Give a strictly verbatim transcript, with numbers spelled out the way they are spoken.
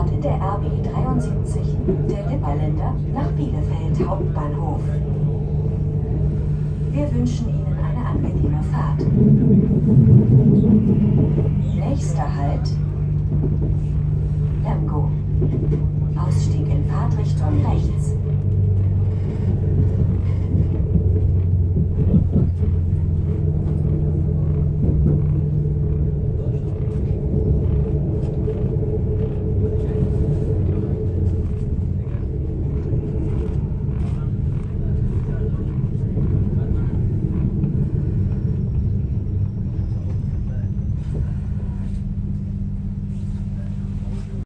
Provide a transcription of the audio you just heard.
Fahrt in der R B dreiundsiebzig, der Lipperländer, nach Bielefeld Hauptbahnhof. Wir wünschen Ihnen eine angenehme Fahrt. Nächster Halt: Lemgo. Ausstieg in Fahrtrichtung rechts.